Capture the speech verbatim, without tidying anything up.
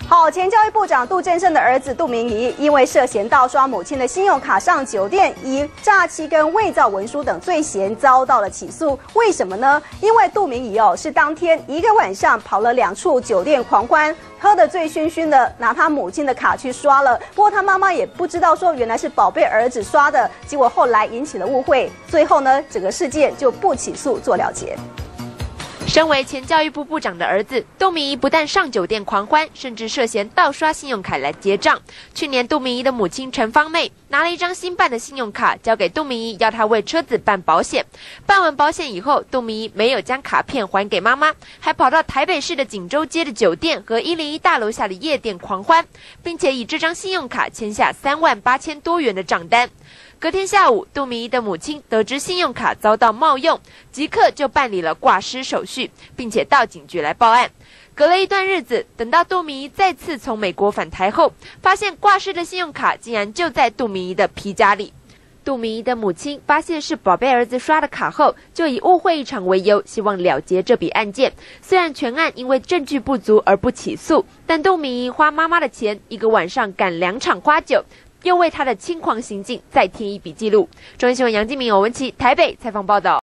好，前教育部长杜正胜的儿子杜明仪，因为涉嫌盗刷母亲的信用卡上酒店，以诈欺跟伪造文书等罪嫌遭到了起诉。为什么呢？因为杜明仪哦是当天一个晚上跑了两处酒店狂欢，喝得醉醺醺的，拿他母亲的卡去刷了。不过他妈妈也不知道说原来是宝贝儿子刷的，结果后来引起了误会。最后呢，整个事件就不起诉做了结。 身为前教育部部长的儿子，杜明仪不但上酒店狂欢，甚至涉嫌盗刷信用卡来结账。去年，杜明仪的母亲陈芳妹拿了一张新办的信用卡交给杜明仪，要他为车子办保险。办完保险以后，杜明仪没有将卡片还给妈妈，还跑到台北市的锦州街的酒店和一零一大楼下的夜店狂欢，并且以这张信用卡签下三万八千多元的账单。 隔天下午，杜明仪的母亲得知信用卡遭到冒用，即刻就办理了挂失手续，并且到警局来报案。隔了一段日子，等到杜明仪再次从美国返台后，发现挂失的信用卡竟然就在杜明仪的皮夹里。杜明仪的母亲发现是宝贝儿子刷的卡后，就以误会一场为由，希望了结这笔案件。虽然全案因为证据不足而不起诉，但杜明仪花妈妈的钱，一个晚上赶两场花酒。 又为他的轻狂行径再添一笔记录。中央新闻杨敬明、欧文琪台北采访报道。